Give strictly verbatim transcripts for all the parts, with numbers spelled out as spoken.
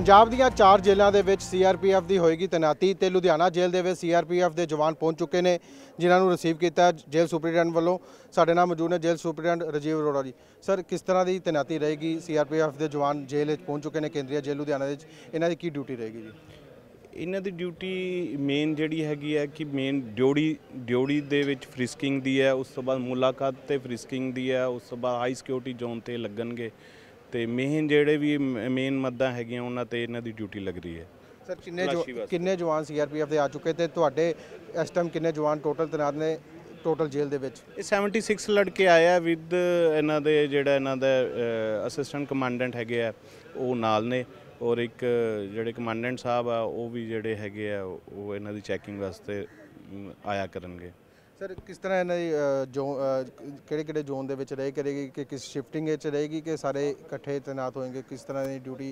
पंजाब ਦੀਆਂ ਚਾਰ ਜੇਲ੍ਹਾਂ ਦੇ ਵਿੱਚ ਸੀਆਰਪੀਐਫ ਦੀ ਹੋਏਗੀ ਤੈਨਾਤੀ ਤੇ ਲੁਧਿਆਣਾ ਜੇਲ੍ਹ ਦੇ ਵਿੱਚ ਸੀਆਰਪੀਐਫ ਦੇ ਜਵਾਨ ਪਹੁੰਚ ਚੁੱਕੇ ਨੇ ਜਿਨ੍ਹਾਂ ਨੂੰ ਰਿਸੀਵ ਕੀਤਾ ਜੇਲ੍ਹ ਸੁਪਰੀਡੈਂਟ ਵੱਲੋਂ। ਸਾਡੇ ਨਾਲ ਮੌਜੂਦ ਨੇ ਜੇਲ੍ਹ ਸੁਪਰੀਡੈਂਟ ਰਾਜੀਵ ਅਰੋੜਾ ਜੀ। ਸਰ, ਕਿਸ ਤਰ੍ਹਾਂ ਦੀ ਤੈਨਾਤੀ ਰਹੇਗੀ? ਸੀਆਰਪੀਐਫ ਦੇ ਜਵਾਨ ਜੇਲ੍ਹ ਵਿੱਚ ਪਹੁੰਚ ਚੁੱਕੇ ਨੇ ਕੇਂਦਰੀ ਜੇਲ੍ਹ ਲੁਧਿਆਣਾ ਵਿੱਚ, ਇਹਨਾਂ ਦੀ ਕੀ ਡਿਊਟੀ ਰਹੇਗੀ ਜੀ? ਇਹਨਾਂ ਦੀ ਡਿਊਟੀ ਮੇਨ ਜਿਹੜੀ ਹੈਗੀ ਹੈ ਕਿ ਮੇਨ ਡਿਊਟੀ ਡਿਊਟੀ ਦੇ ਵਿੱਚ ਫ੍ਰਿਸਕਿੰਗ ਦੀ ਹੈ, ਉਸ ਤੋਂ ਬਾਅਦ ਮੁਲਾਕਾਤ ਤੇ ਫ੍ਰਿਸਕਿੰਗ ਦੀ ਹੈ, ਉਸ ਤੋਂ ਬਾਅਦ ਹਾਈ ਸਿਕਿਉਰਿਟੀ ਜ਼ੋਨ ਤੇ ਲੱਗਣਗੇ ਤੇ ਮੇਨ ਜਿਹੜੇ ਵੀ ਮੇਨ ਮੱਦਾਂ ਹੈਗੀਆਂ ਉਹਨਾਂ ਤੇ ਇਹਨਾਂ ਦੀ ਡਿਊਟੀ ਲੱਗ ਰਹੀ ਹੈ। ਸਰ, ਕਿੰਨੇ ਜੋ ਕਿੰਨੇ ਜਵਾਨ ਸੀਆਰਪੀਐਫ ਦੇ ਆ ਚੁੱਕੇ ਤੇ ਤੁਹਾਡੇ ਇਸ ਟਾਈਮ ਕਿੰਨੇ ਜਵਾਨ ਟੋਟਲ ਤੈਨਾਤ ਨੇ ਟੋਟਲ ਜੇਲ੍ਹ ਦੇ ਵਿੱਚ? ਇਹ छिहत्तर ਲੜਕੇ ਆਏ ਆ ਵਿਦ ਇਹਨਾਂ ਦੇ ਜਿਹੜਾ ਇਹਨਾਂ ਦਾ ਅਸਿਸਟੈਂਟ ਕਮਾਂਡੈਂਟ ਹੈਗੇ ਆ ਉਹ ਨਾਲ ਨੇ, ਔਰ ਇੱਕ ਜਿਹੜੇ ਕਮਾਂਡੈਂਟ ਸਾਹਿਬ ਆ ਉਹ ਵੀ ਜਿਹੜੇ ਹੈਗੇ ਆ ਉਹ ਇਹਨਾਂ ਦੀ ਚੈਕਿੰਗ ਵਾਸਤੇ ਆਇਆ ਕਰਨਗੇ। ਸਰ, ਕਿਸ ਤਰ੍ਹਾਂ ਇਹਨਾਂ ਦੀ ਜੋ ਕਿਹੜੇ ਕਿਹੜੇ ਜ਼ੋਨ ਦੇ ਵਿੱਚ ਰਹੇ ਕਰੇਗੀ ਕਿ ਕਿਸ ਸ਼ਿਫਟਿੰਗ ਵਿੱਚ ਰਹੇਗੀ ਕਿ ਸਾਰੇ ਇਕੱਠੇ ਤੈਨਾਤ ਹੋਣਗੇ? ਕਿਸ ਤਰ੍ਹਾਂ ਦੀ ਡਿਊਟੀ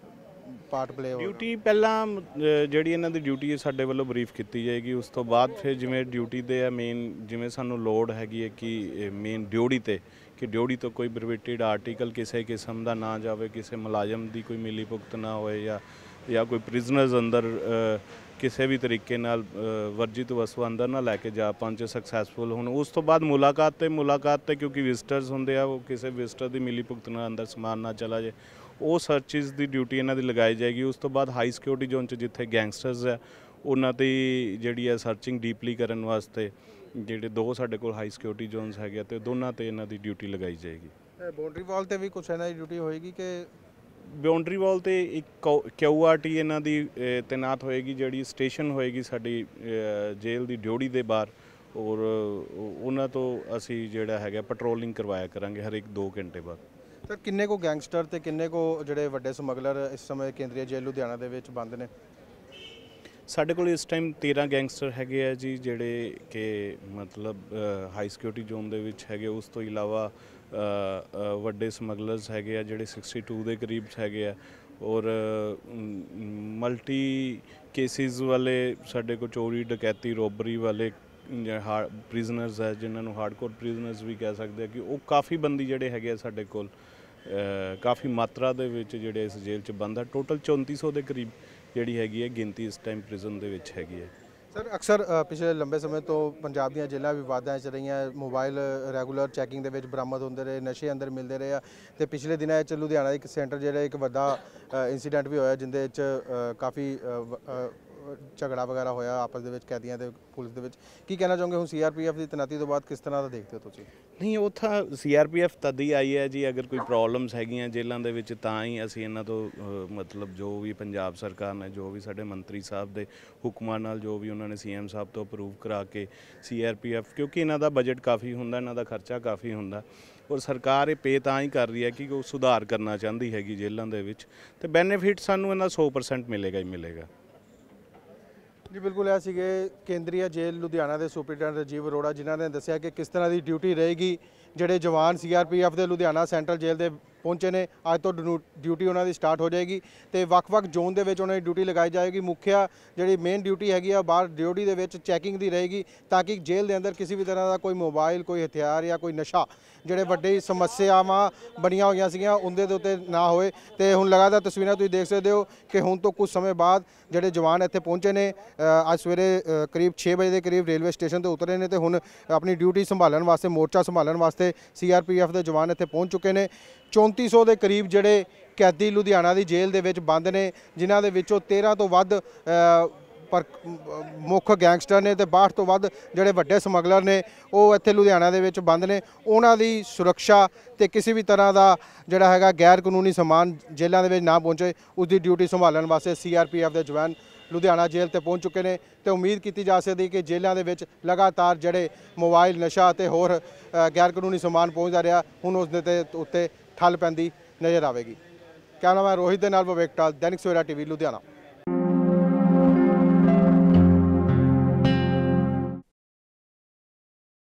ਪਾਰਟ ਪਲੇ ਹੋਵੇਗਾ? ਡਿਊਟੀ ਪਹਿਲਾਂ ਜਿਹੜੀ ਇਹਨਾਂ ਦੀ ਡਿਊਟੀ ਹੈ ਸਾਡੇ ਵੱਲੋਂ ਬਰੀਫ ਕੀਤੀ ਜਾਏਗੀ, ਉਸ ਤੋਂ ਬਾਅਦ ਫਿਰ ਜਿਵੇਂ ਡਿਊਟੀ ਦੇ ਆ ਮੇਨ ਜਿਵੇਂ ਸਾਨੂੰ ਲੋੜ ਹੈਗੀ ਹੈ ਕਿ ਮੇਨ ਡਿਊਟੀ ਤੇ ਕਿ ਡਿਊਟੀ ਤੋਂ ਕੋਈ ਪ੍ਰੋਹਿਬਿਟਡ ਆਰਟੀਕਲ ਕਿਸੇ ਕਿਸਮ ਦਾ ਨਾ ਜਾਵੇ, ਕਿਸੇ ਮੁਲਾਜ਼ਮ ਦੀ ਕੋਈ ਮਿਲੀ ਭੁਗਤ ਨਾ ਹੋਏ ਜਾਂ ਜਾਂ ਕੋਈ ਪ੍ਰਿਜ਼ਨਰਸ ਅੰਦਰ ਕਿਸੇ ਵੀ ਤਰੀਕੇ ਨਾਲ ਵਰਜਿਤ ਵਸਤੂ ਅੰਦਰ ਨਾ ਲੈ ਕੇ ਜਾ ਪਾਉਣ 'ਚ ਸਕਸੈਸਫੁਲ ਹੋਣ। ਉਸ ਤੋਂ ਬਾਅਦ ਮੁਲਾਕਾਤ ਤੇ ਮੁਲਾਕਾਤ ਤੇ ਕਿਉਂਕਿ ਵਿਜ਼ਟਰਸ ਹੁੰਦੇ ਆ, ਉਹ ਕਿਸੇ ਵਿਜ਼ਟਰ ਦੀ ਮਿਲੀ ਭੁਗਤ ਨਾਲ ਅੰਦਰ ਸਮਾਨ ਨਾ ਚਲਾ ਜਾਏ, ਉਹ ਸਰਚਿਸ ਦੀ ਡਿਊਟੀ ਇਹਨਾਂ ਦੀ ਲਗਾਈ ਜਾਏਗੀ। ਉਸ ਤੋਂ ਬਾਅਦ ਹਾਈ ਸਿਕਿਉਰਿਟੀ ਜ਼ੋਨ 'ਚ ਜਿੱਥੇ ਗੈਂਗਸਟਰਸ ਹੈ ਉਹਨਾਂ ਦੀ ਜਿਹੜੀ ਹੈ ਸਰਚਿੰਗ ਡੀਪਲੀ ਕਰਨ ਵਾਸਤੇ ਜਿਹੜੇ ਦੋ ਸਾਡੇ ਕੋਲ ਹਾਈ ਸਿਕਿਉਰਿਟੀ ਜ਼ੋਨਸ ਹੈਗੇ ਤੇ ਦੋਨਾਂ ਤੇ ਇਹਨਾਂ ਦੀ ਡਿਊਟੀ ਲਗਾਈ ਜਾਏਗੀ। ਬਾਉਂਡਰੀ ਵਾਲ ਤੇ ਵੀ ਕੁਛ ਇਹਨਾਂ ਦੀ ਡਿਊਟੀ ਹੋਏਗੀ ਕਿ? ਬਾਉਂਡਰੀ ਵਾਲ ਤੇ ਇੱਕ ਕਿਊ ਆਰ ਟੀ ਇਹਨਾਂ ਦੀ ਤੈਨਾਤ ਹੋਏਗੀ ਜਿਹੜੀ ਸਟੇਸ਼ਨ ਹੋਏਗੀ ਸਾਡੀ ਜੇਲ੍ਹ ਦੀ ਡਿਊਟੀ ਦੇ ਬਾਹਰ, ਔਰ ਉਹਨਾਂ ਤੋਂ ਅਸੀਂ ਜਿਹੜਾ ਹੈਗਾ ਪੈਟਰੋਲਿੰਗ ਕਰਵਾਇਆ ਕਰਾਂਗੇ ਹਰ ਇੱਕ ਦੋ ਘੰਟੇ ਬਾਅਦ। ਸਰ, ਕਿੰਨੇ ਕੋ ਗੈਂਗਸਟਰ ਤੇ ਕਿੰਨੇ ਕੋ ਜਿਹੜੇ ਵੱਡੇ ਸਮਗਲਰ ਇਸ ਸਮੇਂ ਕੇਂਦਰੀ ਜੇਲ੍ਹ ਲੁਧਿਆਣਾ ਦੇ ਵਿੱਚ ਬੰਦ ਨੇ? ਸਾਡੇ ਕੋਲ ਇਸ ਟਾਈਮ ਤੇਰ੍ਹਾਂ ਗੈਂਗਸਟਰ ਹੈਗੇ ਆ ਜੀ ਜਿਹੜੇ ਕਿ ਮਤਲਬ ਹਾਈ ਸਿਕਿਉਰਿਟੀ ਜ਼ੋਨ ਦੇ ਵਿੱਚ ਹੈਗੇ। ਉਸ ਤੋਂ ਇਲਾਵਾ ਵੱਡੇ ਸਮਗਲਰਸ ਹੈਗੇ ਆ ਜਿਹੜੇ ਬਾਸਠ ਦੇ ਕਰੀਬ ਹੈਗੇ ਆ, ਔਰ ਮਲਟੀ ਕੇਸਿਸ ਵਾਲੇ ਸਾਡੇ ਕੋਲ ਚੋਰੀ ਡਕੈਤੀ ਰੋਬਰੀ ਵਾਲੇ ਹਾ ਪ੍ਰਿਜ਼ਨਰਸ ਹੈ ਜਿਨ੍ਹਾਂ ਨੂੰ ਹਾਰਡਕੋਰ ਪ੍ਰਿਜ਼ਨਰਸ ਵੀ ਕਹਿ ਸਕਦੇ ਆ ਕਿ ਉਹ ਕਾਫੀ ਬੰਦੀ ਜਿਹੜੇ ਹੈਗੇ ਆ ਸਾਡੇ ਕੋਲ ਕਾਫੀ ਮਾਤਰਾ ਦੇ ਵਿੱਚ ਜਿਹੜੇ ਇਸ ਜੇਲ੍ਹ 'ਚ ਬੰਦ ਆ। ਟੋਟਲ ਚੌਂਤੀ ਸੌ ਦੇ ਕਰੀਬ ਜਿਹੜੀ ਹੈਗੀ ਹੈ ਗਿਣਤੀ ਇਸ ਟਾਈਮ ਪ੍ਰਿਜ਼ਨ ਦੇ ਵਿੱਚ ਹੈਗੀ ਹੈ। ਸਰ, ਅਕਸਰ ਪਿਛਲੇ ਲੰਬੇ ਸਮੇਂ ਤੋਂ ਪੰਜਾਬ ਦੀਆਂ ਜੇਲ੍ਹਾਂ ਵਿਵਾਦਾਂ 'ਚ ਰਹੀਆਂ, ਮੋਬਾਈਲ ਰੈਗੂਲਰ ਚੈਕਿੰਗ ਦੇ ਵਿੱਚ ਬਰਾਮਦ ਹੁੰਦੇ ਰਹੇ, ਨਸ਼ੇ ਅੰਦਰ ਮਿਲਦੇ ਰਹੇ ਆ ਤੇ ਪਿਛਲੇ ਦਿਨਾਂ ਵਿੱਚ ਲੁਧਿਆਣਾ ਇੱਕ ਸੈਂਟਰ ਜਿਹੜਾ ਇੱਕ ਵੱਡਾ ਇੰਸੀਡੈਂਟ ਵੀ ਹੋਇਆ ਜਿਹਦੇ ਵਿੱਚ ਕਾਫੀ ਝਗੜਾ ਵਗੈਰਾ ਹੋਇਆ ਆਪਸ ਦੇ ਵਿੱਚ ਕੈਦੀਆਂ ਤੇ ਪੁਲਿਸ ਦੇ ਵਿੱਚ। ਕੀ ਕਹਿਣਾ ਚਾਹੋਗੇ ਹੁਣ ਸੀਆਰਪੀਐਫ ਦੀ ਤੈਨਾਤੀ ਤੋਂ ਬਾਅਦ ਕਿਸ ਤਰ੍ਹਾਂ ਦਾ ਦੇਖਦੇ ਹੋ ਤੁਸੀਂ? ਨਹੀਂ, ਉਹ ਤਾਂ ਸੀਆਰਪੀਐਫ ਤਦ ਹੀ ਆਈ ਹੈ ਜੀ, ਅਗਰ ਕੋਈ ਪ੍ਰੋਬਲਮਸ ਹੈਗੀਆਂ ਜੇਲ੍ਹਾਂ ਦੇ ਵਿੱਚ ਤਾਂ ਹੀ ਅਸੀਂ ਇਹਨਾਂ ਤੋਂ ਮਤਲਬ ਜੋ ਵੀ ਪੰਜਾਬ ਸਰਕਾਰ ਨੇ ਜੋ ਵੀ ਸਾਡੇ ਮੰਤਰੀ ਸਾਹਿਬ ਦੇ ਹੁਕਮਾਂ ਨਾਲ ਜੋ ਵੀ ਉਹਨਾਂ ਨੇ ਸੀਐਮ ਸਾਹਿਬ ਤੋਂ ਅਪਰੂਵ ਕਰਾ ਕੇ ਸੀਆਰਪੀਐਫ, ਕਿਉਂਕਿ ਇਹਨਾਂ ਦਾ ਬਜਟ ਕਾਫੀ ਹੁੰਦਾ, ਇਹਨਾਂ ਦਾ ਖਰਚਾ ਕਾਫੀ ਹੁੰਦਾ, ਔਰ ਸਰਕਾਰ ਇਹ ਪੇ ਤਾਂ ਹੀ ਕਰ ਰਹੀ ਹੈ ਕਿ ਉਹ ਸੁਧਾਰ ਕਰਨਾ ਚਾਹੁੰਦੀ ਹੈਗੀ ਜੇਲ੍ਹਾਂ ਦੇ ਵਿੱਚ, ਅਤੇ ਬੈਨੀਫਿਟ ਸਾਨੂੰ ਇਹਨਾਂ ਸੌ ਪਰਸੈਂਟ ਮਿਲੇਗਾ ਹੀ ਮਿਲੇਗਾ। ਜੀ ਬਿਲਕੁਲ, ਇਹ ਸੀਗੇ ਕੇਂਦਰੀ ਜੇਲ੍ਹ ਲੁਧਿਆਣਾ ਦੇ ਸੁਪਰੀਡੈਂਟ ਰਾਜੀਵ ਅਰੋੜਾ ਜਿਨ੍ਹਾਂ ਨੇ ਦੱਸਿਆ ਕਿ ਕਿਸ ਤਰ੍ਹਾਂ ਦੀ ਡਿਊਟੀ ਰਹੇਗੀ। ਜਿਹੜੇ ਜਵਾਨ ਸੀਆਰਪੀਐਫ ਦੇ ਲੁਧਿਆਣਾ ਸੈਂਟਰਲ ਜੇਲ੍ਹ ਦੇ ਪਹੁੰਚੇ ਨੇ, ਅੱਜ ਤੋਂ ਡਿਊਟੀ ਉਹਨਾਂ ਦੀ ਸਟਾਰਟ ਹੋ ਜਾਏਗੀ ਤੇ ਵੱਖ-ਵੱਖ ਜ਼ੋਨ ਦੇ ਵਿੱਚ ਉਹਨਾਂ ਦੀ ਡਿਊਟੀ ਲਗਾਈ ਜਾਏਗੀ। ਮੁੱਖਿਆ ਜਿਹੜੀ ਮੇਨ ਡਿਊਟੀ ਹੈਗੀ ਆ ਬਾਹਰ ਡਿਊਟੀ ਦੇ ਵਿੱਚ ਚੈਕਿੰਗ ਦੀ ਰਹੇਗੀ ਤਾਂ ਕਿ ਜੇਲ੍ਹ ਦੇ ਅੰਦਰ ਕਿਸੇ ਵੀ ਤਰ੍ਹਾਂ ਦਾ ਕੋਈ ਮੋਬਾਈਲ, ਕੋਈ ਹਥਿਆਰ ਜਾਂ ਕੋਈ ਨਸ਼ਾ ਜਿਹੜੇ ਵੱਡੀ ਸਮੱਸਿਆਵਾਂ ਬਣੀਆਂ ਹੋਈਆਂ ਸੀਗੀਆਂ ਉਹਦੇ ਦੇ ਉੱਤੇ ਨਾ ਹੋਏ। ਤੇ ਹੁਣ ਲਗਾਤਾਰ ਤਸਵੀਰਾਂ ਤੁਸੀਂ ਦੇਖ ਸਕਦੇ ਹੋ ਕਿ ਹੁਣ ਤੋਂ ਕੁਝ ਸਮੇਂ ਬਾਅਦ ਜਿਹੜੇ ਜਵਾਨ ਇੱਥੇ ਪਹੁੰਚੇ ਨੇ, ਅੱਜ ਸਵੇਰੇ ਕਰੀਬ ਛੇ ਵਜੇ ਦੇ ਕਰੀਬ ਰੇਲਵੇ ਸਟੇਸ਼ਨ ਤੇ ਉਤਰੇ ਨੇ ਤੇ ਹੁਣ ਆਪਣੀ ਡਿਊਟੀ ਸੰਭਾਲਣ ਵਾਸਤੇ, ਮੋਰਚਾ ਸੰਭਾਲਣ ਵਾਸਤੇ ਸੀਆਰਪੀਐਫ ਦੇ ਜਵਾਨ ਇੱਥੇ ਪਹੁੰਚ ਚੁੱਕੇ ਨੇ। ਚੌਂਤੀ ਸੌ ਦੇ ਕਰੀਬ ਜਿਹੜੇ ਕੈਦੀ ਲੁਧਿਆਣਾ ਦੀ ਜੇਲ੍ਹ ਦੇ ਵਿੱਚ ਬੰਦ ਨੇ, ਜਿਨ੍ਹਾਂ ਦੇ ਵਿੱਚੋਂ ਤੇਰ੍ਹਾਂ ਤੋਂ ਵੱਧ ਪਰ ਮੁੱਖ ਗੈਂਗਸਟਰ ਨੇ ਤੇ ਬਾਹਠ ਤੋਂ ਵੱਧ ਜਿਹੜੇ ਵੱਡੇ ਸਮਗਲਰ ਨੇ ਉਹ ਇੱਥੇ ਲੁਧਿਆਣਾ ਦੇ ਵਿੱਚ ਬੰਦ ਨੇ। ਉਹਨਾਂ ਦੀ ਸੁਰੱਖਿਆ ਤੇ ਕਿਸੇ ਵੀ ਤਰ੍ਹਾਂ ਦਾ ਜਿਹੜਾ ਹੈਗਾ ਗੈਰ ਕਾਨੂੰਨੀ ਸਮਾਨ ਜੇਲ੍ਹਾਂ ਦੇ ਵਿੱਚ ਨਾ ਪਹੁੰਚੇ, ਉਸ ਦੀ ਡਿਊਟੀ ਸੰਭਾਲਣ ਵਾਸਤੇ ਸੀਆਰਪੀਐਫ ਦੇ ਜਵਾਨ ਲੁਧਿਆਣਾ ਜੇਲ੍ਹ ਤੇ ਪਹੁੰਚ ਚੁੱਕੇ ਨੇ ਤੇ ਉਮੀਦ ਕੀਤੀ ਜਾ ਸਕਦੀ ਕਿ ਜੇਲ੍ਹਾਂ ਦੇ ਵਿੱਚ ਲਗਾਤਾਰ ਜਿਹੜੇ ਮੋਬਾਈਲ, ਨਸ਼ਾ ਅਤੇ ਹੋਰ ਗੈਰ ਕਾਨੂੰਨੀ ਸਮਾਨ ਪਹੁੰਚਦਾ ਰਿਹਾ ਹੁਣ ਉਸ ਦੇ ਉੱਤੇ ਠੱਲ ਪੈਂਦੀ ਨਜ਼ਰ ਆਵੇਗੀ। ਕੈਮਰਾਮੈਨ ਰੋਹਿਤ ਦੇ ਨਾਲ ਵਿਵੇਕ ਟਾਲ, ਦੈਨਿਕ ਸਵੇਰਾ ਟੀਵੀ ਲੁਧਿਆਣਾ।